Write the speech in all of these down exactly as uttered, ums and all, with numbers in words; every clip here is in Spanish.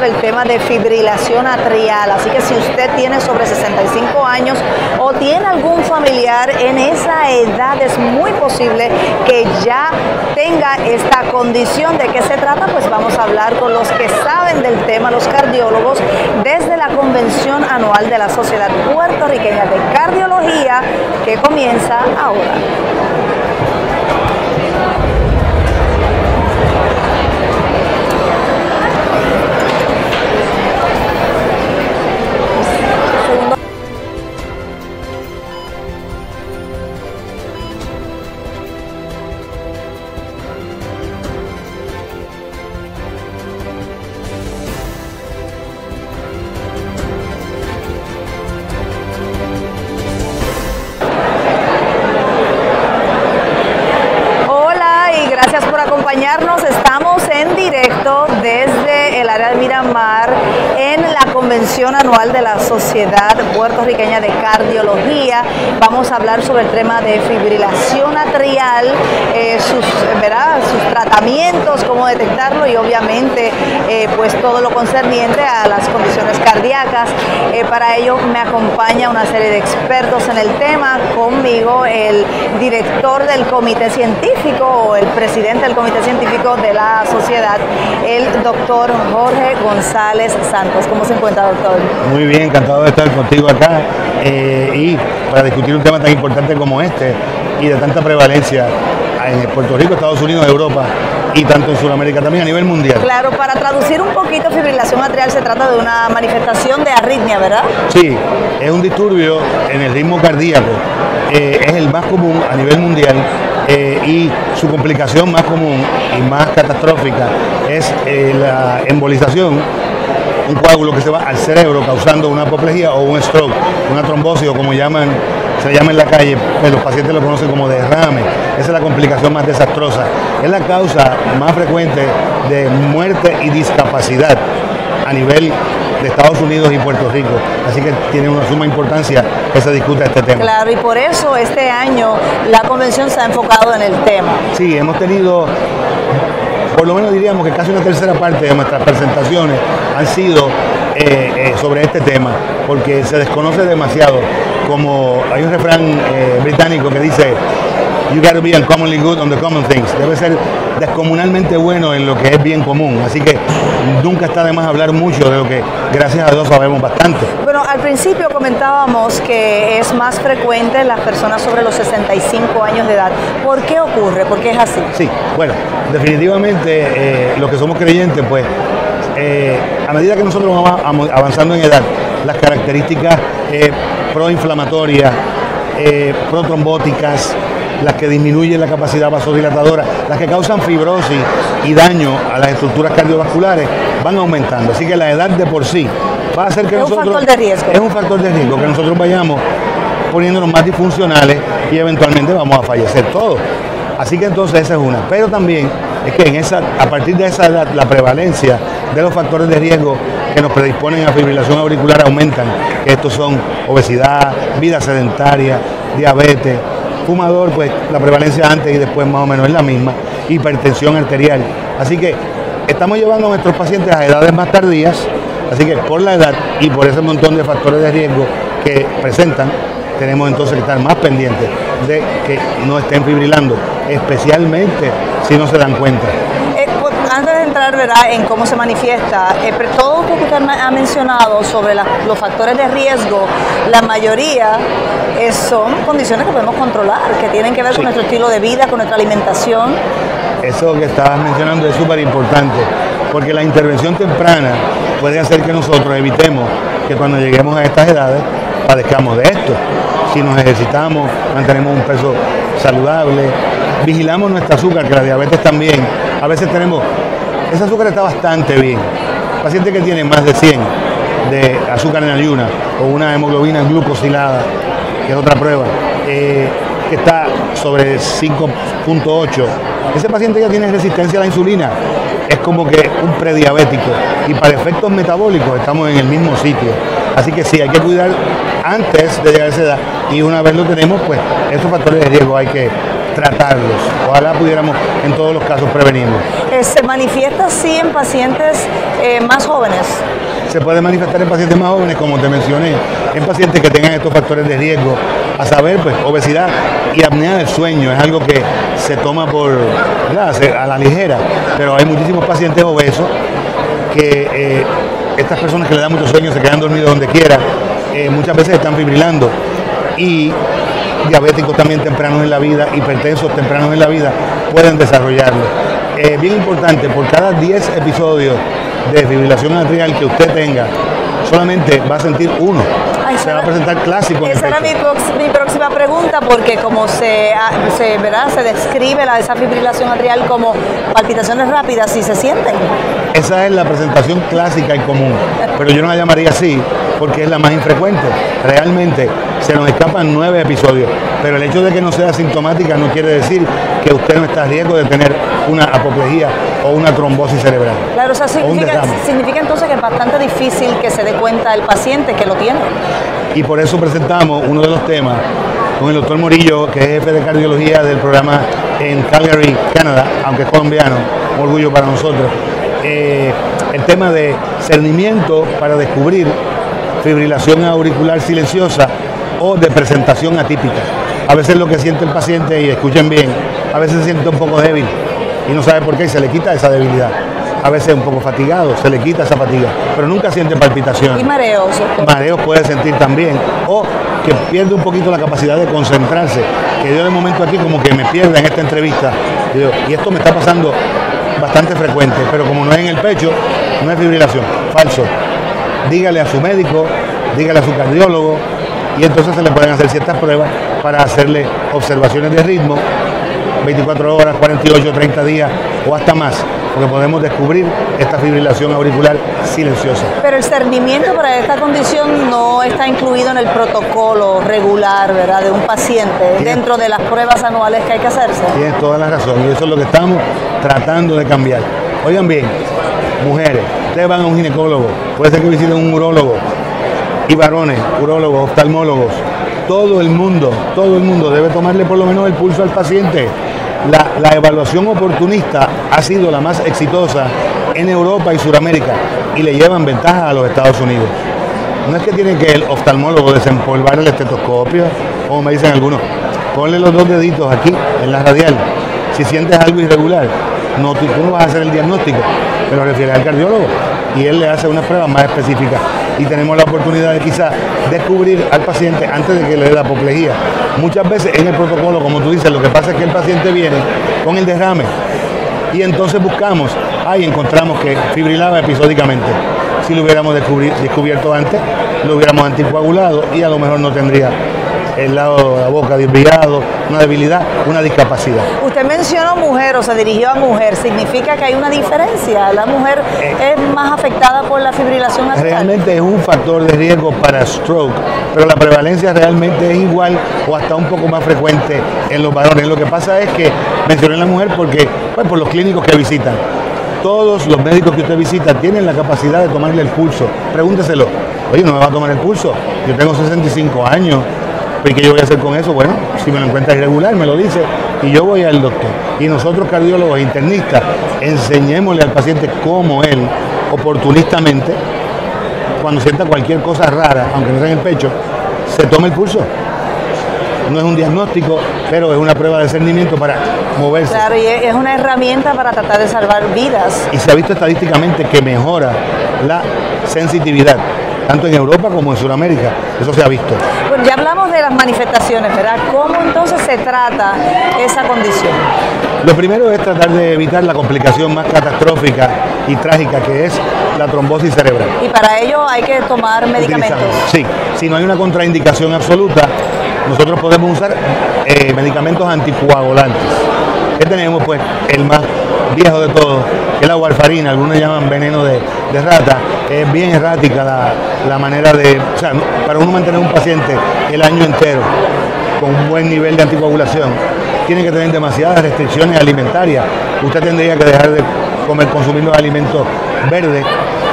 sobre el tema de fibrilación atrial, así que si usted tiene sobre sesenta y cinco años o tiene algún familiar en esa edad, es muy posible que ya tenga esta condición. ¿De qué se trata? Pues vamos a hablar con los que saben del tema, los cardiólogos, desde la convención anual de la Sociedad Puertorriqueña de Cardiología, que comienza ahora. Estamos en directo desde el área de Miramar en la convención anual de la Sociedad Puertorriqueña de Cardiología. Vamos a hablar sobre el tema de fibrilación atrial, eh, sus, ¿verdad? sus tratamientos, cómo detectarlo y obviamente eh, pues todo lo concerniente a las condiciones cardíacas. Eh, para ello me acompaña una serie de expertos en el tema. Conmigo el director del comité científico o el presidente del comité científico de la sociedad, el doctor Jorge González Santos. ¿Cómo se encuentra, doctor? Muy bien, encantado de estar contigo acá eh, y para discutir un tema tan importante como este y de tanta prevalencia en Puerto Rico, Estados Unidos, Europa y tanto en Sudamérica también a nivel mundial. Claro, para traducir un poquito, fibrilación atrial se trata de una manifestación de arritmia, ¿verdad? Sí, es un disturbio en el ritmo cardíaco, eh, es el más común a nivel mundial. Eh, y su complicación más común y más catastrófica es eh, la embolización, un coágulo que se va al cerebro causando una apoplejía o un stroke, una trombosis o como llaman, se llama en la calle, pues los pacientes lo conocen como derrame. Esa es la complicación más desastrosa. Es la causa más frecuente de muerte y discapacidad a nivel de Estados Unidos y Puerto Rico, así que tiene una suma importancia que se discuta este tema. Claro, y por eso este año la convención se ha enfocado en el tema. Sí, hemos tenido, por lo menos diríamos que casi una tercera parte de nuestras presentaciones han sido eh, eh, sobre este tema, porque se desconoce demasiado. Como hay un refrán eh, británico que dice, you gotta be uncommonly good on the common things. Debe ser descomunalmente bueno en lo que es bien común. Así que nunca está de más hablar mucho de lo que, gracias a Dios, sabemos bastante. Bueno, al principio comentábamos que es más frecuente en las personas sobre los sesenta y cinco años de edad. ¿Por qué ocurre? ¿Por qué es así? Sí, bueno, definitivamente eh, los que somos creyentes, pues, eh, a medida que nosotros vamos avanzando en edad, las características eh, proinflamatorias, eh, protrombóticas, las que disminuyen la capacidad vasodilatadora, las que causan fibrosis y daño a las estructuras cardiovasculares, van aumentando. Así que la edad de por sí va a hacer que es nosotros... un factor de riesgo. Es un factor de riesgo, que nosotros vayamos poniéndonos más disfuncionales y eventualmente vamos a fallecer todos. Así que entonces esa es una. Pero también es que en esa, a partir de esa edad, la prevalencia de los factores de riesgo que nos predisponen a fibrilación auricular aumentan. Estos son obesidad, vida sedentaria, diabetes, fumador, pues la prevalencia antes y después más o menos es la misma, hipertensión arterial. Así que estamos llevando a nuestros pacientes a edades más tardías, así que por la edad y por ese montón de factores de riesgo que presentan, tenemos entonces que estar más pendientes de que no estén fibrilando, especialmente si no se dan cuenta. Eh, pues, antes de entrar, ¿verdad?, en cómo se manifiesta, eh, todo lo que usted ha mencionado sobre la, los factores de riesgo, la mayoría eh, son condiciones que podemos controlar, que tienen que ver sí. con nuestro estilo de vida, con nuestra alimentación. Eso que estabas mencionando es súper importante, porque la intervención temprana puede hacer que nosotros evitemos que cuando lleguemos a estas edades padezcamos de esto. Si nos ejercitamos, mantenemos un peso saludable, vigilamos nuestro azúcar, que la diabetes también. A veces tenemos, ese azúcar está bastante bien. Paciente que tiene más de cien de azúcar en ayuna o una hemoglobina glucosilada, que es otra prueba, eh, que está sobre cinco punto ocho, ese paciente ya tiene resistencia a la insulina, es como que un prediabético, y para efectos metabólicos estamos en el mismo sitio. Así que sí, hay que cuidar antes de llegar a esa edad, y una vez lo tenemos, pues esos factores de riesgo hay que tratarlos. Ojalá pudiéramos en todos los casos prevenirlos. Eh, ¿Se manifiesta así en pacientes eh, más jóvenes? Se puede manifestar en pacientes más jóvenes, como te mencioné, en pacientes que tengan estos factores de riesgo, a saber, pues, obesidad y apnea del sueño, es algo que se toma por, ¿verdad?, a la ligera, pero hay muchísimos pacientes obesos que eh, estas personas que le dan mucho sueño se quedan dormidos donde quiera, eh, muchas veces están fibrilando, y diabéticos también tempranos en la vida, hipertensos tempranos en la vida, pueden desarrollarlo. Eh, bien importante, por cada diez episodios de fibrilación atrial que usted tenga, solamente va a sentir uno. Ay, se va a presentar clásico. Esa era mi, mi próxima pregunta, porque como se, se, ¿verdad? se describe la, esa fibrilación atrial como palpitaciones rápidas, y se sienten. Esa es la presentación clásica y común, pero yo no la llamaría así porque es la más infrecuente. Realmente se nos escapan nueve episodios, pero el hecho de que no sea sintomática no quiere decir que usted no está a riesgo de tener una apoplejía o una trombosis cerebral. Claro, o sea, significa, significa entonces que es bastante difícil que se dé cuenta el paciente que lo tiene. Y por eso presentamos uno de los temas con el doctor Morillo, que es jefe de cardiología del programa en Calgary, Canadá, aunque es colombiano, un orgullo para nosotros. Eh, el tema de cernimiento para descubrir fibrilación auricular silenciosa o de presentación atípica. A veces lo que siente el paciente, y escuchen bien, a veces se siente un poco débil y no sabe por qué y se le quita esa debilidad. A veces un poco fatigado, se le quita esa fatiga, pero nunca siente palpitación. ¿Y mareos? Mareos puede sentir también, o que pierde un poquito la capacidad de concentrarse, que yo de momento aquí como que me pierda en esta entrevista, y, yo, y esto me está pasando bastante frecuente, pero como no es en el pecho, no es fibrilación. Falso. Dígale a su médico, dígale a su cardiólogo, y entonces se le pueden hacer ciertas pruebas para hacerle observaciones de ritmo, veinticuatro horas, cuarenta y ocho, treinta días o hasta más, porque podemos descubrir esta fibrilación auricular silenciosa. Pero el cernimiento para esta condición no está incluido en el protocolo regular, ¿verdad?, de un paciente, ¿Tienes? dentro de las pruebas anuales que hay que hacerse. Tienes toda la razón, y eso es lo que estamos tratando de cambiar. Oigan bien, mujeres, ustedes van a un ginecólogo, puede ser que visiten un urólogo, y varones, urólogos, oftalmólogos, todo el mundo, todo el mundo debe tomarle por lo menos el pulso al paciente. La, la evaluación oportunista ha sido la más exitosa en Europa y Sudamérica, y le llevan ventaja a los Estados Unidos. No es que tiene que el oftalmólogo desempolvar el estetoscopio, como me dicen algunos, ponle los dos deditos aquí en la radial. Si sientes algo irregular, no, tú no vas a hacer el diagnóstico, te lo refieres al cardiólogo y él le hace unas pruebas más específicas, y tenemos la oportunidad de quizás descubrir al paciente antes de que le dé la apoplejía. Muchas veces en el protocolo, como tú dices, lo que pasa es que el paciente viene con el derrame y entonces buscamos, ahí encontramos que fibrilaba episódicamente. Si lo hubiéramos descubierto antes, lo hubiéramos anticoagulado y a lo mejor no tendría el lado de la boca desviado, una debilidad, una discapacidad. Usted mencionó mujer, o se dirigió a mujer, ¿significa que hay una diferencia? ¿La mujer eh, es más afectada por la fibrilación atrial? Realmente es un factor de riesgo para stroke, pero la prevalencia realmente es igual o hasta un poco más frecuente en los varones. Lo que pasa es que mencioné a la mujer porque, pues, por los clínicos que visitan. Todos los médicos que usted visita tienen la capacidad de tomarle el pulso. Pregúnteselo, oye, ¿no me va a tomar el pulso? Yo tengo sesenta y cinco años. ¿Y qué yo voy a hacer con eso? Bueno, si me lo encuentra irregular, me lo dice y yo voy al doctor. Y nosotros, cardiólogos e internistas, enseñémosle al paciente cómo él, oportunistamente, cuando sienta cualquier cosa rara, aunque no sea en el pecho, se toma el pulso. No es un diagnóstico, pero es una prueba de cernimiento para moverse. Claro, y es una herramienta para tratar de salvar vidas. Y se ha visto estadísticamente que mejora la sensitividad, tanto en Europa como en Sudamérica. Eso se ha visto. Bueno, ya hablamos de las manifestaciones, ¿verdad? ¿Cómo entonces se trata esa condición? Lo primero es tratar de evitar la complicación más catastrófica y trágica, que es la trombosis cerebral. ¿Y para ello hay que tomar medicamentos? Sí, si no hay una contraindicación absoluta, nosotros podemos usar eh, medicamentos anticoagulantes. ¿Qué tenemos? Pues el más viejo de todos, que es la warfarina, algunos llaman veneno de, de rata. Es bien errática la, la manera de, o sea, para uno mantener un paciente el año entero con un buen nivel de anticoagulación, tiene que tener demasiadas restricciones alimentarias. Usted tendría que dejar de comer, consumir los alimentos verdes,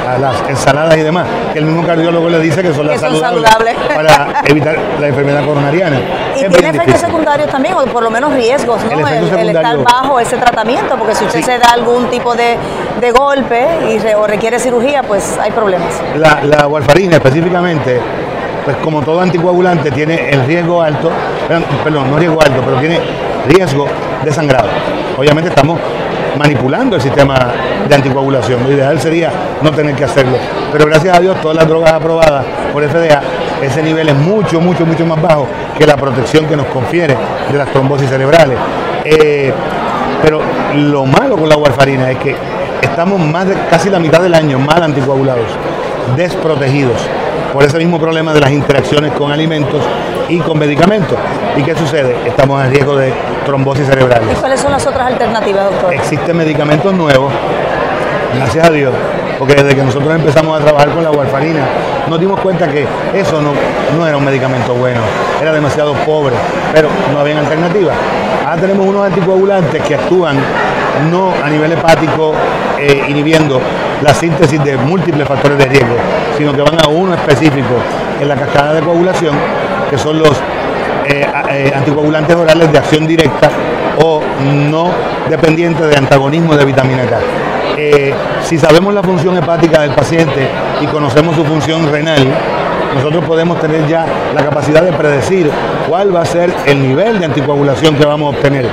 a las ensaladas y demás, que el mismo cardiólogo le dice que son las que son saludables, saludables para evitar la enfermedad coronariana. Y es tiene efectos secundarios también, o por lo menos riesgos, ¿no? El, el, el estar bajo ese tratamiento, porque si usted sí. se da algún tipo de, de golpe y re, o requiere cirugía, pues hay problemas. La, la warfarina específicamente, pues como todo anticoagulante, tiene el riesgo alto, perdón, perdón, no riesgo alto, pero tiene riesgo de sangrado. Obviamente estamos manipulando el sistema de anticoagulación. Lo ideal sería no tener que hacerlo. Pero gracias a Dios, todas las drogas aprobadas por F D A, ese nivel es mucho, mucho, mucho más bajo que la protección que nos confiere de las trombosis cerebrales. Eh, pero lo malo con la warfarina es que estamos más de casi la mitad del año mal anticoagulados, desprotegidos, por ese mismo problema de las interacciones con alimentos y con medicamentos. ¿Y qué sucede? Estamos en riesgo de trombosis cerebrales. ¿Y cuáles son las otras alternativas, doctor? Existen medicamentos nuevos, gracias a Dios, porque desde que nosotros empezamos a trabajar con la warfarina, nos dimos cuenta que eso no, no era un medicamento bueno, era demasiado pobre, pero no había alternativa. Ahora tenemos unos anticoagulantes que actúan no a nivel hepático, eh, inhibiendo la síntesis de múltiples factores de riesgo, sino que van a uno específico en la cascada de coagulación, que son los eh, eh, anticoagulantes orales de acción directa o no dependientes de antagonismo de vitamina K. Eh, si sabemos la función hepática del paciente y conocemos su función renal, nosotros podemos tener ya la capacidad de predecir cuál va a ser el nivel de anticoagulación que vamos a obtener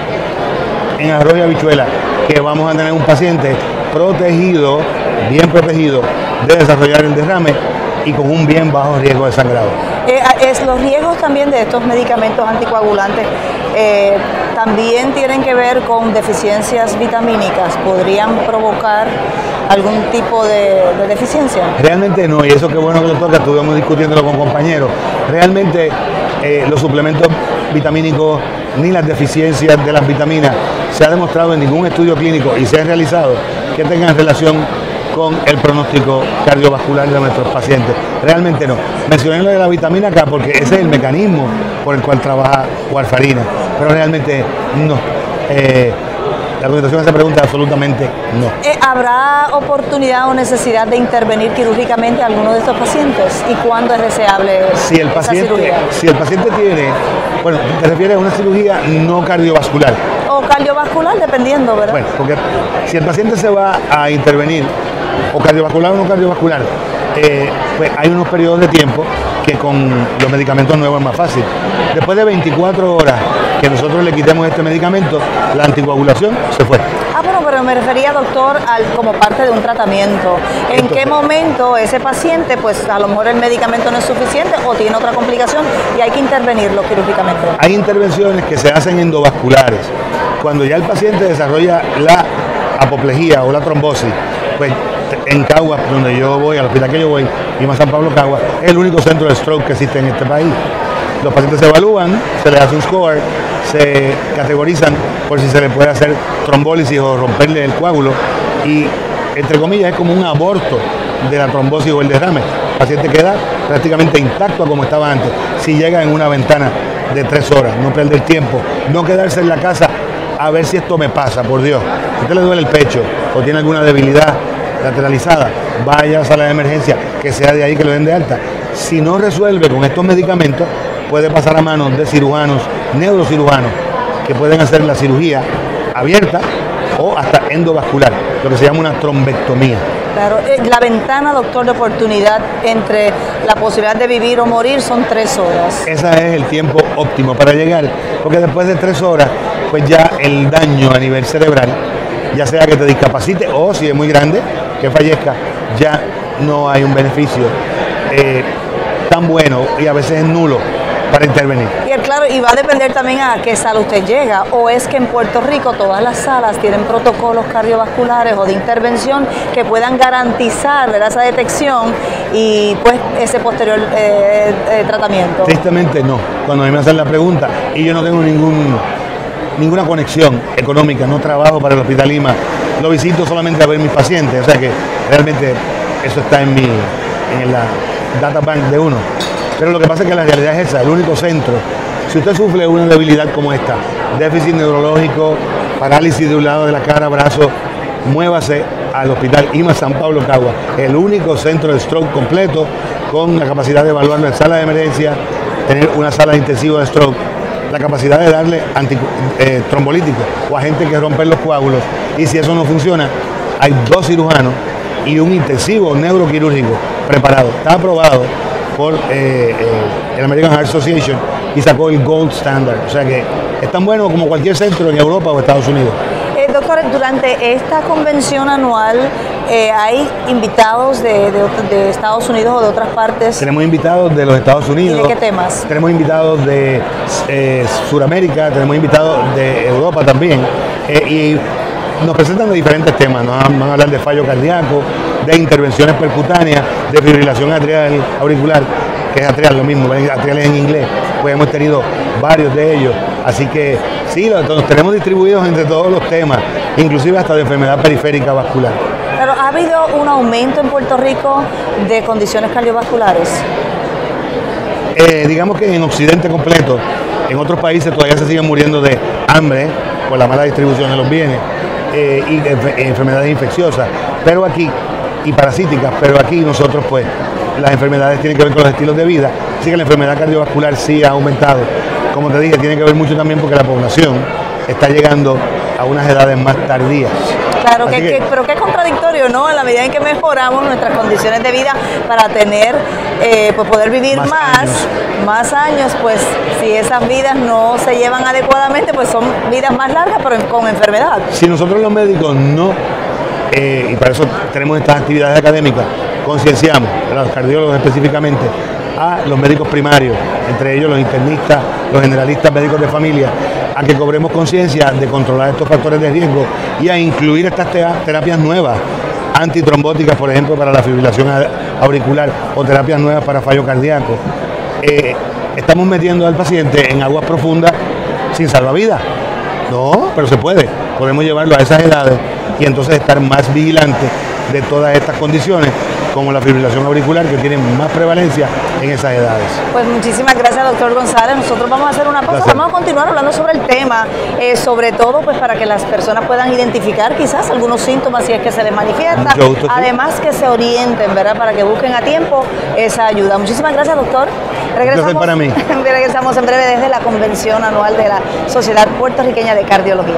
en arroz y habichuela, que vamos a tener un paciente protegido, bien protegido, de desarrollar el derrame y con un bien bajo riesgo de sangrado. Eh, es, los riesgos también de estos medicamentos anticoagulantes eh, también tienen que ver con deficiencias vitamínicas. ¿Podrían provocar algún tipo de, de deficiencia? Realmente no, y eso qué bueno que lo toca, estuvimos discutiéndolo con compañeros. Realmente eh, los suplementos vitamínicos ni las deficiencias de las vitaminas se ha demostrado en ningún estudio clínico y se ha realizado que tengan relación con el pronóstico cardiovascular de nuestros pacientes. Realmente no. Mencioné lo de la vitamina K porque ese es el mecanismo por el cual trabaja warfarina, pero realmente no. Eh, la contestación a esa pregunta absolutamente no. Eh, ¿Habrá oportunidad o necesidad de intervenir quirúrgicamente a alguno de estos pacientes? ¿Y cuándo es deseable si el esa paciente, cirugía? Si el paciente tiene, bueno, te refieres a una cirugía no cardiovascular. O cardiovascular, dependiendo, ¿verdad? Bueno, porque si el paciente se va a intervenir, o cardiovascular o no cardiovascular, eh, pues hay unos periodos de tiempo que con los medicamentos nuevos es más fácil. Después de veinticuatro horas que nosotros le quitemos este medicamento, la anticoagulación se fue. Ah, bueno, pero me refería, doctor, al, como parte de un tratamiento. ¿En Entonces, qué momento ese paciente, pues a lo mejor el medicamento no es suficiente o tiene otra complicación y hay que intervenirlo quirúrgicamente? Hay intervenciones que se hacen endovasculares. Cuando ya el paciente desarrolla la apoplejía o la trombosis, pues en Caguas, donde yo voy, al hospital que yo voy, y más San Pablo Caguas, es el único centro de stroke que existe en este país. Los pacientes se evalúan, se les hace un score, se categorizan por si se le puede hacer trombólisis o romperle el coágulo y, entre comillas, es como un aborto de la trombosis o el derrame. El paciente queda prácticamente intacto como estaba antes, si llega en una ventana de tres horas, no perder tiempo, no quedarse en la casa a ver si esto me pasa, por Dios. Si usted le duele el pecho o tiene alguna debilidad lateralizada, vaya a sala de emergencia, que sea de ahí que lo den de alta. Si no resuelve con estos medicamentos, puede pasar a manos de cirujanos, neurocirujanos, que pueden hacer la cirugía abierta o hasta endovascular, lo que se llama una trombectomía. Claro, la ventana, doctor, de oportunidad entre la posibilidad de vivir o morir son tres horas. Ese es el tiempo óptimo para llegar, porque después de tres horas, pues ya el daño a nivel cerebral, ya sea que te discapacite o si es muy grande, que fallezca, ya no hay un beneficio eh, tan bueno y a veces es nulo para intervenir. Y claro, y va a depender también a qué sala usted llega, o es que en Puerto Rico todas las salas tienen protocolos cardiovasculares o de intervención que puedan garantizar, ¿verdad?, esa detección y pues ese posterior eh, eh, tratamiento. Tristemente no, cuando a mí me hacen la pregunta y yo no tengo ningún, ninguna conexión económica, no trabajo para el Hospital Lima, lo visito solamente a ver mis pacientes, o sea que realmente eso está en mi, en la data bank de uno. Pero lo que pasa es que la realidad es esa, el único centro. Si usted sufre una debilidad como esta, déficit neurológico, parálisis de un lado de la cara, brazo, muévase al Hospital I M A San Pablo Cagua, el único centro de stroke completo con la capacidad de evaluarlo en sala de emergencia, tener una sala de intensivo de stroke, la capacidad de darle anti, eh, trombolíticos o a gente que romper los coágulos, y si eso no funciona, hay dos cirujanos y un intensivo neuroquirúrgico preparado. Está aprobado por eh, eh, el American Heart Association y sacó el Gold Standard, o sea que es tan bueno como cualquier centro en Europa o Estados Unidos. Eh, doctor, durante esta convención anual, eh, ¿hay invitados de, de, de Estados Unidos o de otras partes? Tenemos invitados de los Estados Unidos. ¿Y de qué temas? Tenemos invitados de eh, Sudamérica, tenemos invitados de Europa también, eh, y nos presentan de diferentes temas. Nos van a hablar de fallo cardíaco, de intervenciones percutáneas, de fibrilación atrial auricular, que es atrial lo mismo, atrial es en inglés, pues hemos tenido varios de ellos, así que sí, los tenemos distribuidos entre todos los temas, inclusive hasta de enfermedad periférica vascular. Pero ¿ha habido un aumento en Puerto Rico de condiciones cardiovasculares? Eh, digamos que en Occidente completo, en otros países todavía se siguen muriendo de hambre por la mala distribución de los bienes eh, y enf enfermedades infecciosas, pero aquí, y parasíticas, pero aquí nosotros pues las enfermedades tienen que ver con los estilos de vida, así que la enfermedad cardiovascular sí ha aumentado. Como te dije, tiene que ver mucho también porque la población está llegando a unas edades más tardías. Claro, que, que, pero qué contradictorio, ¿no? En la medida en que mejoramos nuestras condiciones de vida para tener, eh, pues poder vivir más, más años. más años, pues si esas vidas no se llevan adecuadamente, pues son vidas más largas, pero con enfermedad. Si nosotros los médicos no, eh, y para eso tenemos estas actividades académicas, concienciamos, los cardiólogos específicamente, a los médicos primarios, entre ellos los internistas, los generalistas, médicos de familia, a que cobremos conciencia de controlar estos factores de riesgo y a incluir estas terapias nuevas, antitrombóticas, por ejemplo, para la fibrilación auricular o terapias nuevas para fallo cardíaco. Eh, estamos metiendo al paciente en aguas profundas sin salvavidas. No, pero se puede. Podemos llevarlo a esas edades y entonces estar más vigilantes de todas estas condiciones, como la fibrilación auricular, que tiene más prevalencia en esas edades. Pues muchísimas gracias, doctor González. Nosotros vamos a hacer una pausa, gracias. Vamos a continuar hablando sobre el tema, eh, sobre todo pues para que las personas puedan identificar quizás algunos síntomas si es que se les manifiesta, gusto, además sí. que se orienten, ¿verdad? Para que busquen a tiempo esa ayuda. Muchísimas gracias, doctor. Regresamos, para mí. regresamos en breve desde la convención anual de la Sociedad Puertorriqueña de Cardiología.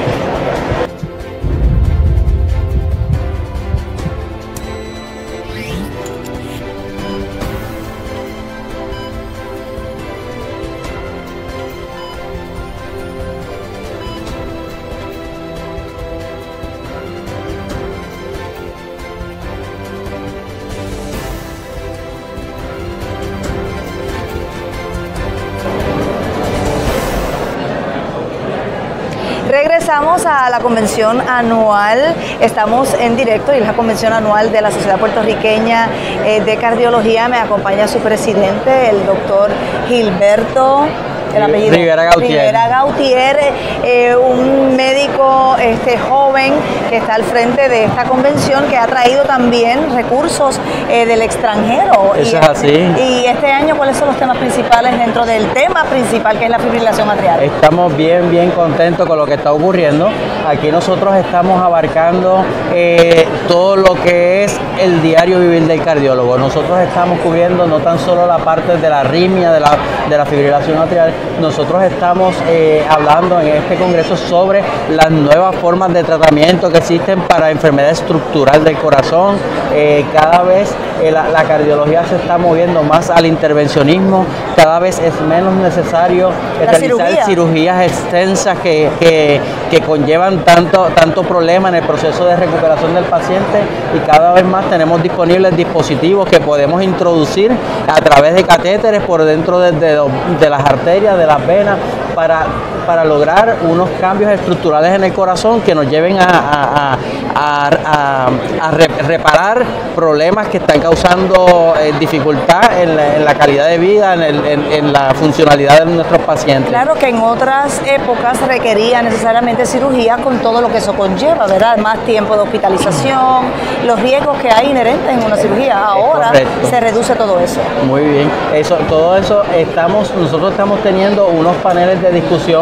Regresamos a la convención anual, estamos en directo y es la convención anual de la Sociedad Puertorriqueña eh, de Cardiología. Me acompaña su presidente, el doctor Gilberto el apellido Rivera Gautier, Rivera Gautier eh, un médico este, joven que está al frente de esta convención, que ha traído también recursos eh, del extranjero. Eso y es así. Y este año, ¿cuáles son los temas principales dentro del tema principal, que es la fibrilación atrial? Estamos bien, bien contentos con lo que está ocurriendo. Aquí nosotros estamos abarcando eh, todo lo que es el diario vivir del cardiólogo. Nosotros estamos cubriendo no tan solo la parte de la arritmia, de la, de la fibrilación atrial, nosotros estamos eh, hablando en este congreso sobre las nuevas formas de tratamiento que existen para enfermedad estructural del corazón. Eh, cada vez eh, la, la cardiología se está moviendo más al intervencionismo, cada vez es menos necesario la realizar cirugía. cirugías extensas que, que, que conllevan tanto, tanto problema en el proceso de recuperación del paciente, y cada vez más tenemos disponibles dispositivos que podemos introducir a través de catéteres por dentro de, de, de las arterias, de las venas, para, para lograr unos cambios estructurales en el corazón que nos lleven a, a, a, a, a re, reparar problemas que están causando eh, dificultad en la, en la calidad de vida, en, el, en, en la funcionalidad de nuestros pacientes. Claro que en otras épocas requería necesariamente cirugía con todo lo que eso conlleva, ¿verdad? Más tiempo de hospitalización, los riesgos que hay inherentes en una cirugía. Ahora se reduce todo eso. Muy bien, eso, todo eso estamos, nosotros estamos teniendo unos paneles de discusión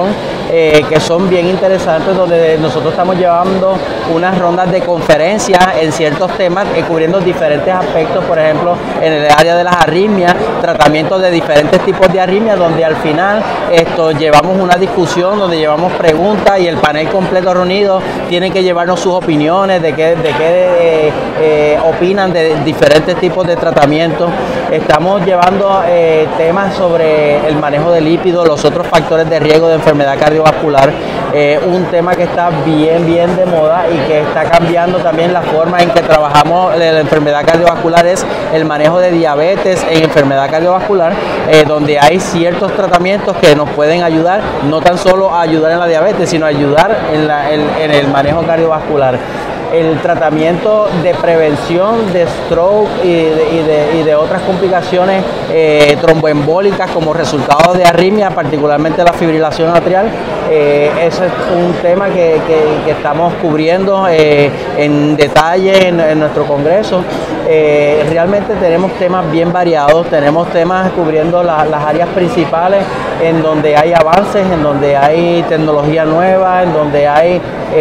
eh, que son bien interesantes, donde nosotros estamos llevando unas rondas de conferencias en ciertos temas, eh, cubriendo diferentes aspectos, por ejemplo, en el área de las arritmias, tratamientos de diferentes tipos de arritmias, donde al final esto llevamos una discusión, donde llevamos preguntas y el panel completo reunido tiene que llevarnos sus opiniones de qué, de qué eh, eh, opinan de diferentes tipos de tratamientos. Estamos llevando eh, temas sobre el manejo de lípidos, los otros factores de riesgo de enfermedad cardiovascular, eh, un tema que está bien, bien de moda y que está cambiando también la forma en que trabajamos la enfermedad cardiovascular, es el manejo de diabetes en enfermedad cardiovascular, eh, donde hay ciertos tratamientos que nos pueden ayudar, no tan solo a ayudar en la diabetes, sino a ayudar en, la, en, en el manejo cardiovascular. El tratamiento de prevención de stroke y de, y de, y de otras complicaciones eh, tromboembólicas como resultado de arritmia, particularmente la fibrilación atrial, eh, ese es un tema que, que, que estamos cubriendo eh, en detalle en, en nuestro congreso. Eh, realmente tenemos temas bien variados, tenemos temas cubriendo la, las áreas principales en donde hay avances, en donde hay tecnología nueva, en donde hay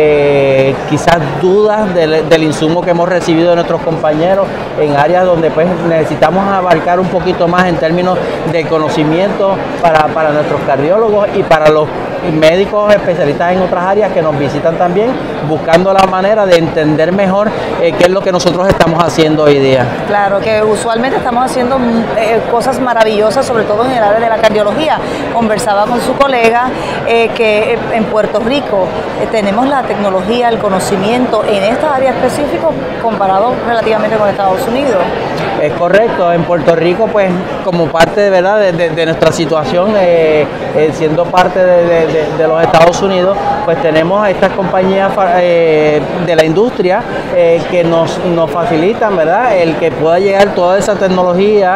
eh, quizás dudas del, del insumo que hemos recibido de nuestros compañeros, en áreas donde pues necesitamos abarcar un poquito más en términos de conocimiento para, para nuestros cardiólogos y para los médicos especialistas en otras áreas que nos visitan también, buscando la manera de entender mejor eh, qué es lo que nosotros estamos haciendo hoy día. Claro, que usualmente estamos haciendo eh, cosas maravillosas, sobre todo en el área de la cardiología. Conversaba con su colega eh, que en Puerto Rico eh, tenemos la tecnología, el conocimiento en esta área específica comparado relativamente con Estados Unidos. Es correcto, en Puerto Rico, pues como parte de, ¿verdad? de, de, de nuestra situación, eh, eh, siendo parte de, de, de, de los Estados Unidos, pues tenemos a estas compañías eh, de la industria eh, que nos, nos facilitan, ¿verdad?, el que pueda llegar toda esa tecnología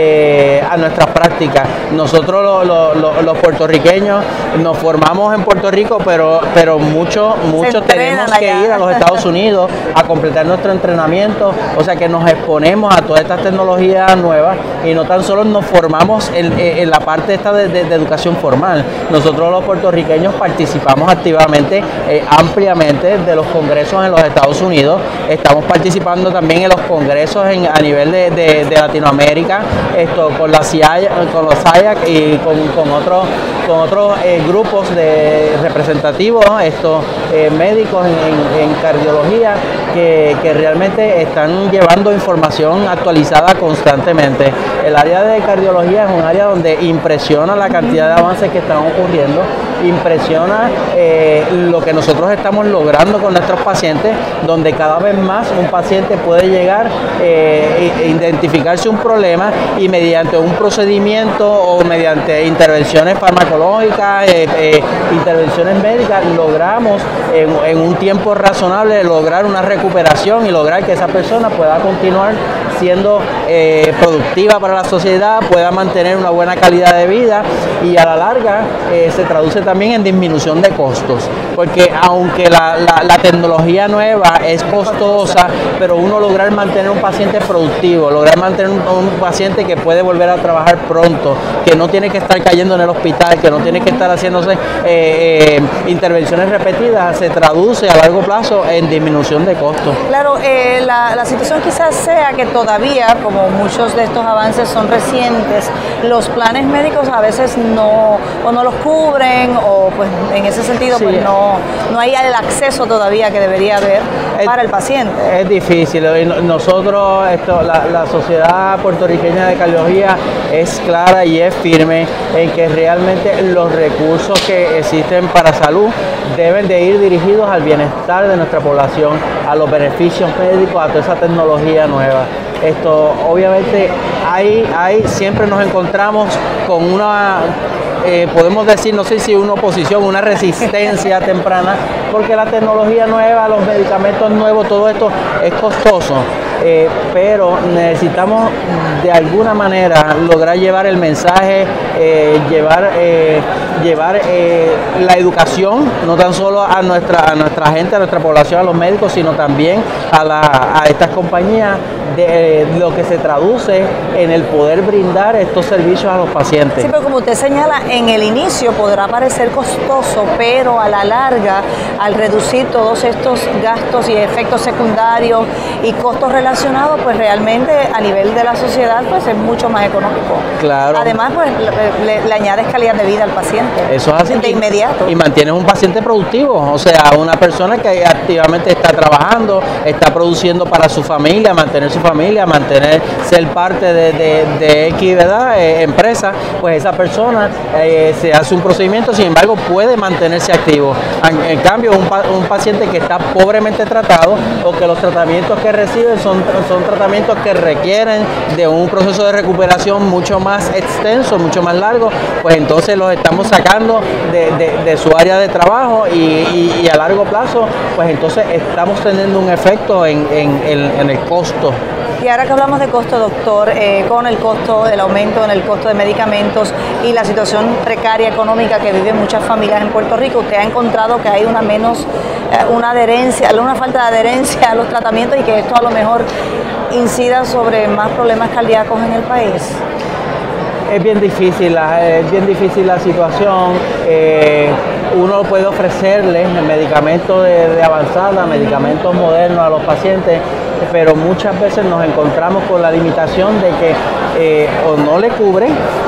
eh, a nuestras prácticas. Nosotros lo, lo, lo, los puertorriqueños nos formamos en Puerto Rico, pero, pero muchos mucho tenemos que ir a los Estados Unidos a completar nuestro entrenamiento, o sea que nos exponemos a todas estas tecnologías nuevas y no tan solo nos formamos en, en la parte esta de, de, de educación formal. Nosotros los puertorriqueños participamos activamente, eh, ampliamente de los congresos en los Estados Unidos, estamos participando también en los congresos en, a nivel de, de, de Latinoamérica, esto con la C I A, con los C I A C y con, con otros con otros eh, grupos de representativos, estos eh, médicos en, en, en cardiología que, que realmente están llevando información actualizada constantemente. El área de cardiología es un área donde impresiona la cantidad de avances que están ocurriendo, impresiona eh, lo que nosotros estamos logrando con nuestros pacientes, donde cada vez más un paciente puede llegar eh, e identificarse un problema y mediante un procedimiento o mediante intervenciones farmacológicas, eh, eh, intervenciones médicas, logramos en, en un tiempo razonable lograr una recuperación y lograr que esa persona pueda continuar siendo eh, productiva para la sociedad, pueda mantener una buena calidad de vida y a la larga eh, se traduce también en disminución de costos, porque aunque la, la, la tecnología nueva es costosa, pero uno lograr mantener un paciente productivo, lograr mantener un, un paciente que puede volver a trabajar pronto, que no tiene que estar cayendo en el hospital, que no tiene que estar haciéndose eh, eh, intervenciones repetidas, se traduce a largo plazo en disminución de costos. Claro, eh, la, la situación quizás sea que todavía, como muchos de estos avances son recientes, los planes médicos a veces no, o no los cubren, o pues en ese sentido sí, pues no, no hay el acceso todavía que debería haber es, para el paciente. Es difícil. Nosotros, esto, la, la Sociedad Puertorriqueña de Cardiología es clara y es firme en que realmente los recursos que existen para salud deben de ir dirigidos al bienestar de nuestra población, a los beneficios médicos, a toda esa tecnología nueva. Esto, obviamente, hay, hay, siempre nos encontramos con una, eh, podemos decir, no sé si una oposición, una resistencia temprana, porque la tecnología nueva, los medicamentos nuevos, todo esto es costoso. Eh, pero necesitamos de alguna manera lograr llevar el mensaje, eh, llevar, eh, llevar eh, la educación, no tan solo a nuestra, a nuestra gente, a nuestra población, a los médicos, sino también a, la, a estas compañías de lo que se traduce en el poder brindar estos servicios a los pacientes. Sí, pero como usted señala, en el inicio podrá parecer costoso, pero a la larga, al reducir todos estos gastos y efectos secundarios y costos relacionados, pues realmente a nivel de la sociedad pues es mucho más económico. Claro. Además, pues le, le, le añades calidad de vida al paciente. Eso es así. De inmediato. Y mantienes un paciente productivo, o sea, una persona que activamente está trabajando, está produciendo para su familia, mantener su familia, mantener, ser parte de, de, de X, ¿verdad? Eh, empresa, pues esa persona eh, se hace un procedimiento, sin embargo, puede mantenerse activo. En, en cambio, un, un paciente que está pobremente tratado o que los tratamientos que recibe son, son tratamientos que requieren de un proceso de recuperación mucho más extenso, mucho más largo, pues entonces los estamos sacando de, de, de su área de trabajo y, y, y a largo plazo, pues entonces estamos teniendo un efecto en, en, en, en el costo. Y ahora que hablamos de costo, doctor, eh, con el costo, el aumento en el costo de medicamentos y la situación precaria económica que viven muchas familias en Puerto Rico, ¿usted ha encontrado que hay una menos, eh, una adherencia, una falta de adherencia a los tratamientos y que esto a lo mejor incida sobre más problemas cardíacos en el país? Es bien difícil, es bien difícil la situación. Eh, uno puede ofrecerles medicamentos de, de avanzada, medicamentos modernos a los pacientes, pero muchas veces nos encontramos con la limitación de que eh, o no le cubre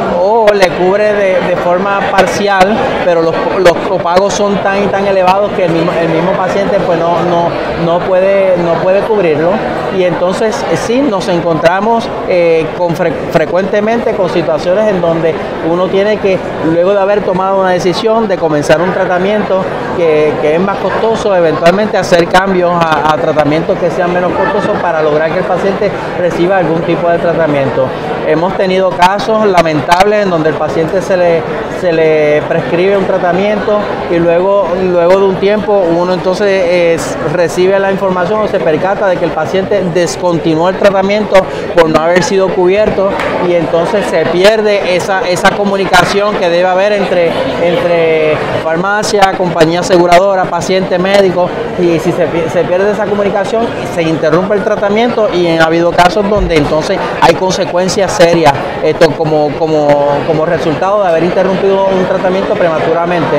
o le cubre de, de forma parcial, pero los, los copagos son tan y tan elevados que el mismo, el mismo paciente pues no, no, no, puede, no puede cubrirlo. Y entonces eh, sí nos encontramos eh, con fre frecuentemente con situaciones en donde uno tiene que, luego de haber tomado una decisión de comenzar un tratamiento que, que es más costoso, eventualmente hacer cambios a, a tratamientos que sean menos costosos para lograr que el paciente reciba algún tipo de tratamiento. Hemos tenido casos lamentables en donde el paciente se le, se le prescribe un tratamiento y luego, luego de un tiempo uno entonces eh, recibe la información o se percata de que el paciente descontinuó el tratamiento por no haber sido cubierto y entonces se pierde esa, esa comunicación que debe haber entre, entre farmacia, compañía aseguradora, paciente, médico, y si se, se pierde esa comunicación se interrumpe el tratamiento y ha habido casos donde entonces hay consecuencias serias esto como, como, como resultado de haber interrumpido un tratamiento prematuramente.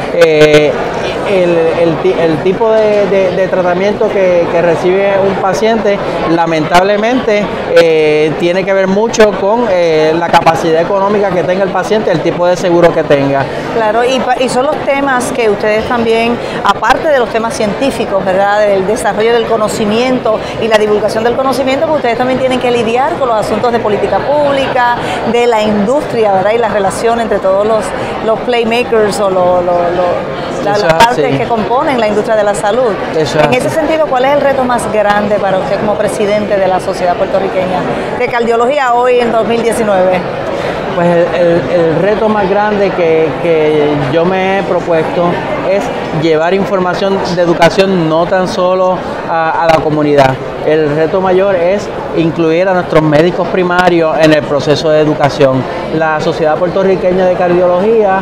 Eh, el, el, el tipo de, de, de tratamiento que, que recibe un paciente lamentablemente eh, tiene que ver mucho con eh, la capacidad económica que tenga el paciente, el tipo de seguro que tenga. Claro, y, y son los temas que ustedes también, aparte de los temas científicos, ¿verdad?, del desarrollo del conocimiento y la divulgación del conocimiento, pues ustedes también tienen que lidiar con los asuntos de política pública, de la industria, ¿verdad?, y la relación entre todos los, los playmakers o los, los, los, la, las partes sí. que componen la industria de la salud. Eso en ese sentido, ¿cuál es el reto más grande para usted como presidente de la Sociedad Puertorriqueña de Cardiología hoy en dos mil diecinueve? Pues el, el, el reto más grande que, que yo me he propuesto es llevar información de educación no tan solo a, a la comunidad. El reto mayor es incluir a nuestros médicos primarios en el proceso de educación. La Sociedad Puertorriqueña de Cardiología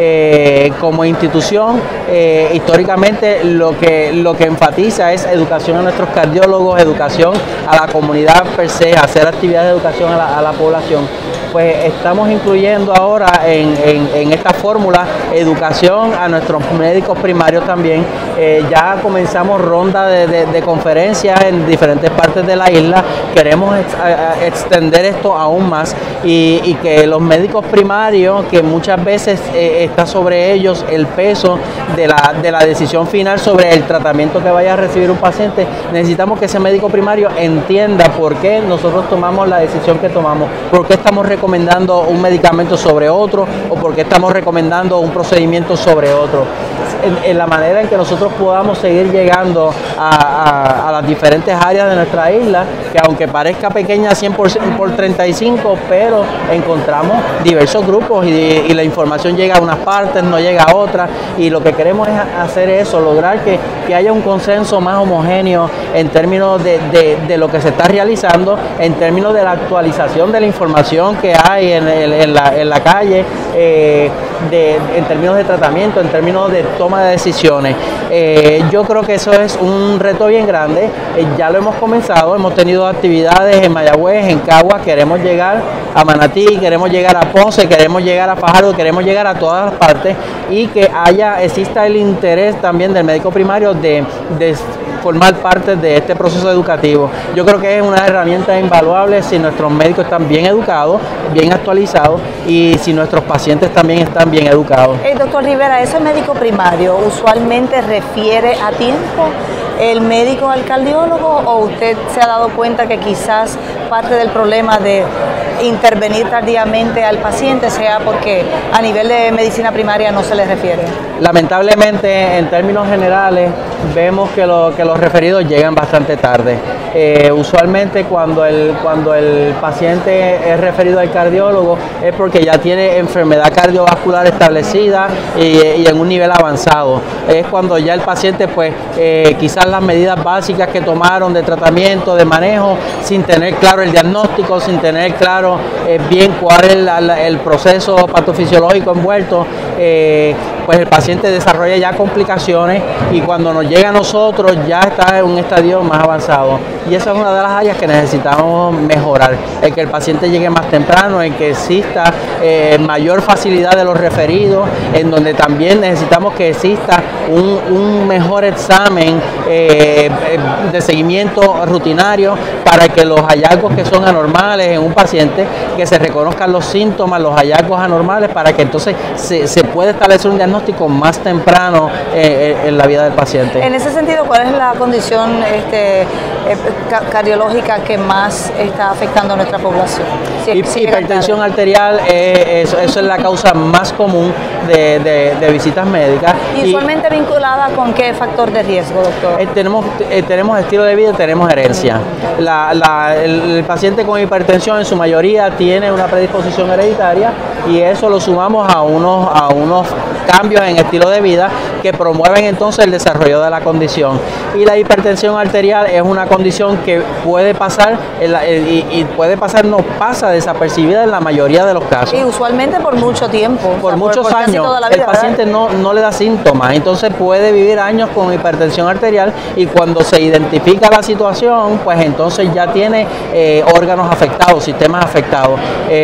eh, como institución eh, históricamente lo que, lo que enfatiza es educación a nuestros cardiólogos, educación a la comunidad per se, hacer actividades de educación a la, a la población. Pues estamos incluyendo ahora en, en, en esta fórmula educación a nuestros médicos primarios también. Eh, ya comenzamos ronda de, de, de conferencias en diferentes partes de la isla. Queremos ex, a, a extender esto aún más y, y que los médicos primarios, que muchas veces eh, está sobre ellos el peso de la, de la decisión final sobre el tratamiento que vaya a recibir un paciente, necesitamos que ese médico primario entienda por qué nosotros tomamos la decisión que tomamos, por qué estamos recomendando un medicamento sobre otro o por qué estamos recomendando un procedimiento sobre otro. En, en la manera en que nosotros podamos seguir llegando a, a, a las diferentes áreas de nuestra isla, que aunque parezca pequeña cien por treinta y cinco, pero encontramos diversos grupos y, y la información llega a unas partes, no llega a otras, y lo que queremos es hacer eso, lograr que, que haya un consenso más homogéneo en términos de, de, de lo que se está realizando, en términos de la actualización de la información que hay en, en, en, la, en la calle, eh, de, en términos de tratamiento, en términos de toma de decisiones. Eh, yo creo que eso es un un reto bien grande. Eh, ya lo hemos comenzado, hemos tenido actividades en Mayagüez, en Caguas, queremos llegar a Manatí, queremos llegar a Ponce, queremos llegar a Fajardo, queremos llegar a todas las partes y que haya, exista el interés también del médico primario de, de formar parte de este proceso educativo. Yo creo que es una herramienta invaluable si nuestros médicos están bien educados, bien actualizados y si nuestros pacientes también están bien educados. Hey, doctor Rivera, ¿ese médico primario usualmente refiere a tiempo el médico al cardiólogo o usted se ha dado cuenta que quizás parte del problema de intervenir tardíamente al paciente sea porque a nivel de medicina primaria no se le refiere? Lamentablemente, en términos generales, vemos que, lo, que los referidos llegan bastante tarde. Eh, usualmente cuando el, cuando el paciente es referido al cardiólogo es porque ya tiene enfermedad cardiovascular establecida y, y en un nivel avanzado. Es cuando ya el paciente pues eh, quizás las medidas básicas que tomaron de tratamiento, de manejo, sin tener claro el diagnóstico, sin tener claro eh, bien cuál es la, la, el proceso patofisiológico envuelto, eh, pues el paciente desarrolla ya complicaciones y cuando nos llega a nosotros ya está en un estadio más avanzado. Y esa es una de las áreas que necesitamos mejorar, el que el paciente llegue más temprano, en que exista eh, mayor facilidad de los referidos, en donde también necesitamos que exista un, un mejor examen eh, de seguimiento rutinario para que los hallazgos que son anormales en un paciente, que se reconozcan los síntomas, los hallazgos anormales, para que entonces se, se pueda establecer un diagnóstico más temprano eh, en la vida del paciente. En ese sentido, ¿cuál es la condición este, eh, cardiológica que más está afectando a nuestra población? Si, si hipertensión arterial, eh, eso, eso es la causa más común de, de, de visitas médicas. ¿Y usualmente y, vinculada con qué factor de riesgo, doctor? Eh, tenemos, eh, tenemos estilo de vida y tenemos herencia. La, la, el, el paciente con hipertensión en su mayoría tiene una predisposición hereditaria y eso lo sumamos a unos, a unos cambios en estilo de vida que promueven entonces el desarrollo de la condición. Y la hipertensión arterial es una condición que puede pasar el, el, y, y puede pasar, no pasa desapercibida en la mayoría de los casos. Y usualmente por mucho tiempo. Por o sea, muchos por, por años vida, el paciente no, no le da síntomas, entonces puede vivir años con hipertensión arterial y cuando se identifica la situación, pues entonces ya tiene eh, órganos afectados, sistemas afectados.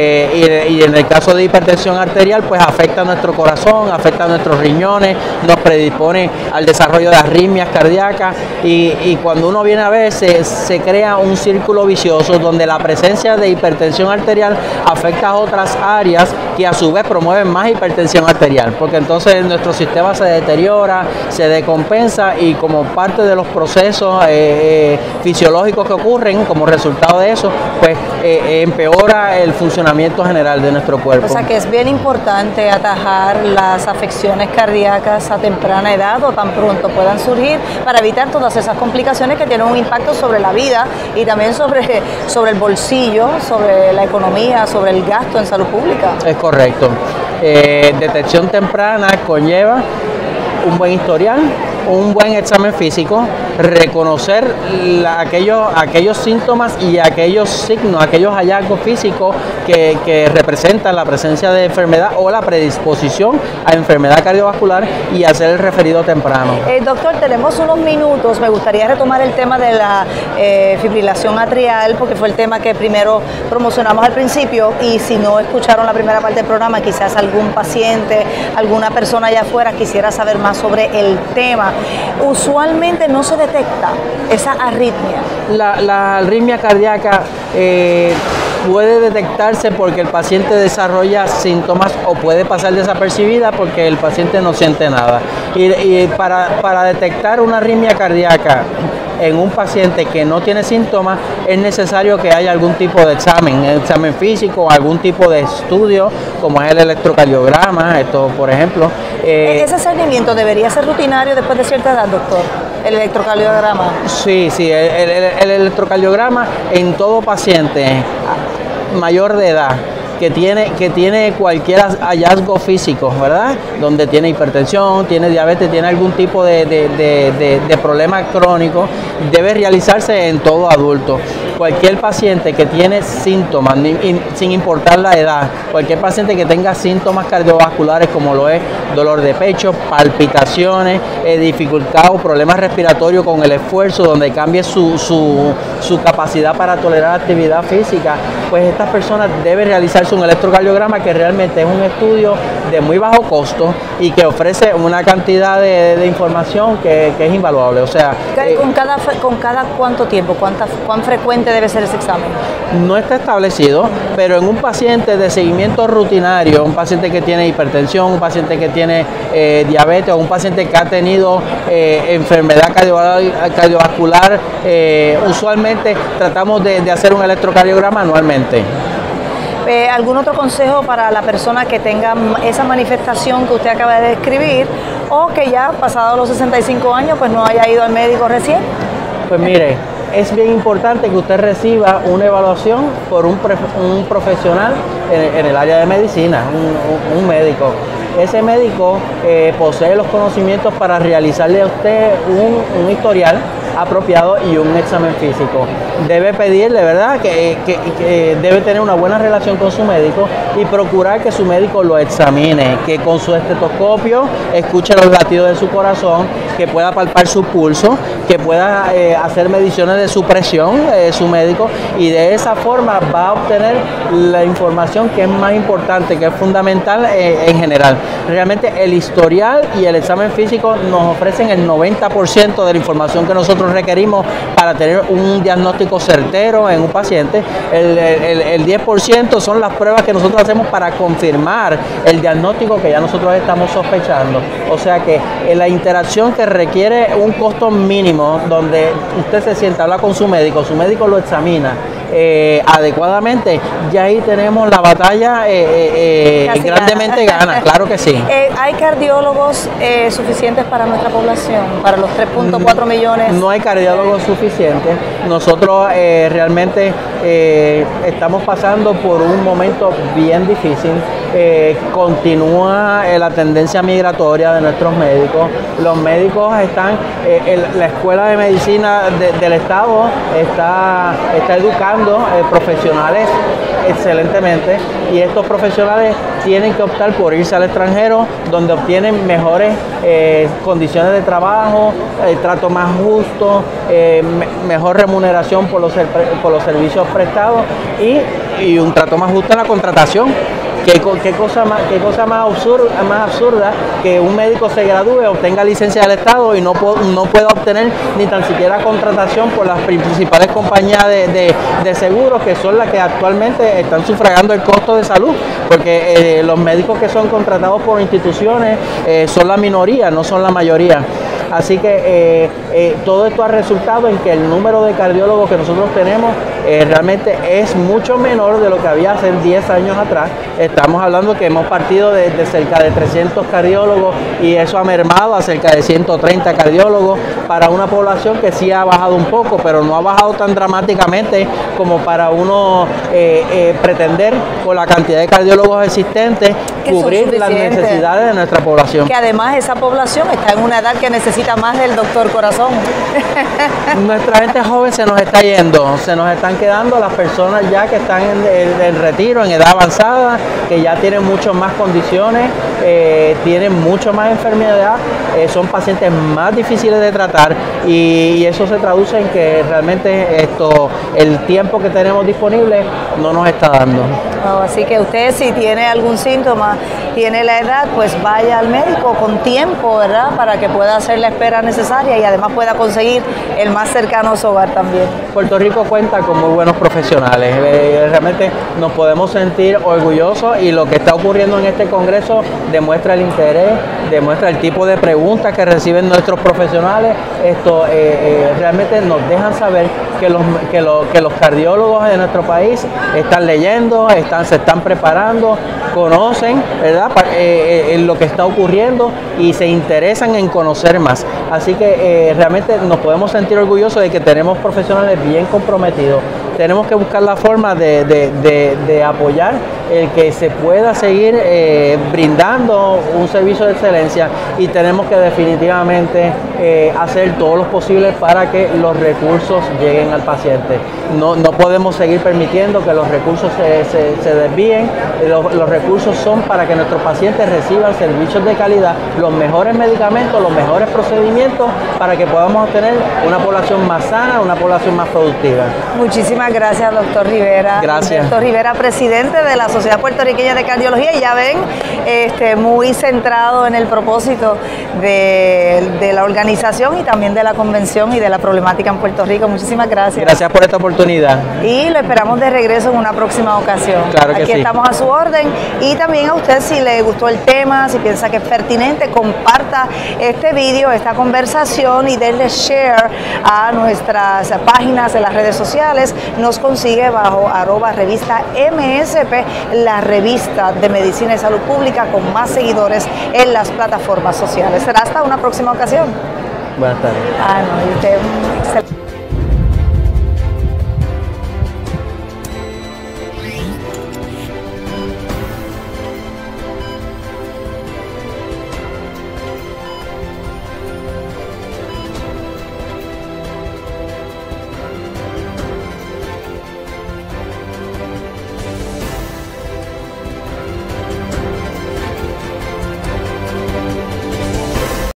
Eh, y, y en el caso de hipertensión arterial, pues afecta a nuestro corazón, afecta a nuestros riñones, nos predispone al desarrollo de arritmias cardíacas y, y cuando uno viene a ver se, se crea un círculo vicioso donde la presencia de hipertensión arterial afecta a otras áreas que a su vez promueven más hipertensión arterial, porque entonces nuestro sistema se deteriora, se decompensa y como parte de los procesos eh, eh, fisiológicos que ocurren como resultado de eso, pues eh, empeora el funcionamiento general de nuestro cuerpo. O sea que es bien importante atajar las afecciones cardíacas a temprana edad o tan pronto puedan surgir para evitar todas esas complicaciones que tienen un impacto sobre la vida y también sobre, sobre el bolsillo, sobre la economía, sobre el gasto en salud pública. Es correcto. Eh, detección temprana conlleva un buen historial, un buen examen físico, reconocer la, aquellos, aquellos síntomas y aquellos signos, aquellos hallazgos físicos que, que representan la presencia de enfermedad o la predisposición a enfermedad cardiovascular y hacer el referido temprano. Eh, doctor, tenemos unos minutos, me gustaría retomar el tema de la eh, fibrilación atrial porque fue el tema que primero promocionamos al principio y si no escucharon la primera parte del programa, quizás algún paciente, alguna persona allá afuera quisiera saber más sobre el tema. Usualmente no se detecta esa arritmia. La, la arritmia cardíaca eh, puede detectarse porque el paciente desarrolla síntomas o puede pasar desapercibida porque el paciente no siente nada. Y, y para, para detectar una arritmia cardíaca en un paciente que no tiene síntomas es necesario que haya algún tipo de examen, examen físico, algún tipo de estudio como es el electrocardiograma, esto por ejemplo. Eh, ¿Ese seguimiento debería ser rutinario después de cierta edad, doctor? ¿El electrocardiograma? Sí, sí, el, el, el electrocardiograma en todo paciente mayor de edad que tiene, que tiene cualquier hallazgo físico, ¿verdad? Donde tiene hipertensión, tiene diabetes, tiene algún tipo de, de, de, de, de problema crónico, debe realizarse en todo adulto. cualquier paciente que tiene síntomas, sin importar la edad, cualquier paciente que tenga síntomas cardiovasculares como lo es dolor de pecho, palpitaciones, eh, dificultad o problemas respiratorios con el esfuerzo, donde cambie su, su, su capacidad para tolerar actividad física, pues estas personas deben realizarse un electrocardiograma, que realmente es un estudio de muy bajo costo y que ofrece una cantidad de, de información que, que es invaluable. O sea, eh, ¿con, cada, ¿Con cada cuánto tiempo, cuánta, cuán frecuente debe ser ese examen? No está establecido, pero en un paciente de seguimiento rutinario, un paciente que tiene hipertensión, un paciente que tiene eh, diabetes o un paciente que ha tenido eh, enfermedad cardiovascular, eh, usualmente tratamos de, de hacer un electrocardiograma anualmente. Eh, ¿Algún otro consejo para la persona que tenga esa manifestación que usted acaba de describir o que ya pasado los sesenta y cinco años pues no haya ido al médico recién? Pues mire, es bien importante que usted reciba una evaluación por un, un profesional en, en el área de medicina, un, un, un médico. Ese médico eh, posee los conocimientos para realizarle a usted un, un historial apropiado y un examen físico. Debe pedirle, ¿verdad?, que, que, que debe tener una buena relación con su médico y procurar que su médico lo examine, que con su estetoscopio escuche los latidos de su corazón, que pueda palpar su pulso, que pueda eh, hacer mediciones de su presión, eh, su médico, y de esa forma va a obtener la información que es más importante, que es fundamental eh, en general. Realmente el historial y el examen físico nos ofrecen el noventa por ciento de la información que nosotros requerimos para tener un diagnóstico certero en un paciente. El, el, el diez por ciento son las pruebas que nosotros hacemos para confirmar el diagnóstico que ya nosotros estamos sospechando. O sea que la interacción que requiere un costo mínimo, donde usted se sienta, habla con su médico, su médico lo examina eh, adecuadamente, ya ahí tenemos la batalla eh, eh, grandemente gana, claro que sí. Eh, ¿Hay cardiólogos eh, suficientes para nuestra población, para los tres punto cuatro millones? No hay cardiólogos suficientes. Nosotros eh, realmente eh, estamos pasando por un momento bien difícil. Eh, continúa eh, la tendencia migratoria de nuestros médicos. Los médicos están, eh, el, la Escuela de Medicina de, del Estado está, está educando eh, profesionales excelentemente, y estos profesionales tienen que optar por irse al extranjero, donde obtienen mejores eh, condiciones de trabajo, eh, trato más justo, eh, me, mejor remuneración por los, por los servicios prestados y, y un trato más justo en la contratación. ¿Qué, qué, cosa más, qué cosa más absurda, más absurda que un médico se gradúe, obtenga licencia del Estado y no, no pueda obtener ni tan siquiera contratación por las principales compañías de, de, de seguros, que son las que actualmente están sufragando el costo de salud? Porque eh, los médicos que son contratados por instituciones eh, son la minoría, no son la mayoría. Así que eh, eh, todo esto ha resultado en que el número de cardiólogos que nosotros tenemos eh, realmente es mucho menor de lo que había hace diez años atrás. Estamos hablando que hemos partido de, de cerca de trescientos cardiólogos y eso ha mermado a cerca de ciento treinta cardiólogos para una población que sí ha bajado un poco, pero no ha bajado tan dramáticamente como para uno eh, eh, pretender, con la cantidad de cardiólogos existentes, cubrir las necesidades de nuestra población. Que además esa población está en una edad que necesita más del doctor corazón. Nuestra gente joven se nos está yendo, se nos están quedando las personas ya que están en, en, en retiro, en edad avanzada, que ya tienen mucho más condiciones, eh, tienen mucho más enfermedad, eh, son pacientes más difíciles de tratar, y, y eso se traduce en que realmente esto, el tiempo que tenemos disponible no nos está dando. Oh, así que usted, si tiene algún síntoma, tiene la edad, pues vaya al médico con tiempo, ¿verdad? Para que pueda hacer la espera necesaria y además pueda conseguir el más cercano a su hogar también. Puerto Rico cuenta con muy buenos profesionales. Eh, realmente nos podemos sentir orgullosos, y lo que está ocurriendo en este Congreso demuestra el interés, demuestra el tipo de preguntas que reciben nuestros profesionales. Esto eh, eh, realmente nos dejan saber que los, que, lo, que los cardiólogos de nuestro país están leyendo, están, se están preparando, conocen, ¿verdad?, eh, eh, lo que está ocurriendo y se interesan en conocer más. Así que eh, realmente nos podemos sentir orgullosos de que tenemos profesionales bien comprometidos. Tenemos que buscar la forma de, de, de, de apoyar el que se pueda seguir eh, brindando un servicio de excelencia, y tenemos que definitivamente eh, hacer todo lo posible para que los recursos lleguen al paciente. No, no podemos seguir permitiendo que los recursos se, se, se desvíen. Los, los recursos son para que nuestros pacientes reciban servicios de calidad, los mejores medicamentos, los mejores procedimientos, para que podamos tener una población más sana, una población más productiva. Muchísimas gracias, doctor Rivera. Gracias. Doctor Rivera, presidente de la Sociedad Puertorriqueña de Cardiología, y ya ven, este, muy centrado en el propósito de, de la organización y también de la convención y de la problemática en Puerto Rico. Muchísimas gracias. Gracias por esta oportunidad. Y lo esperamos de regreso en una próxima ocasión. Claro que Aquí sí. estamos a su orden, y también a usted, si le gustó el tema, si piensa que es pertinente, comparta este vídeo, esta conversación, y denle share a nuestras páginas en las redes sociales. Nos consigue bajo arroba revista M S P, la revista de Medicina y Salud Pública con más seguidores en las plataformas sociales. Será hasta una próxima ocasión. Buenas tardes. Ah, no, y usted, excelente.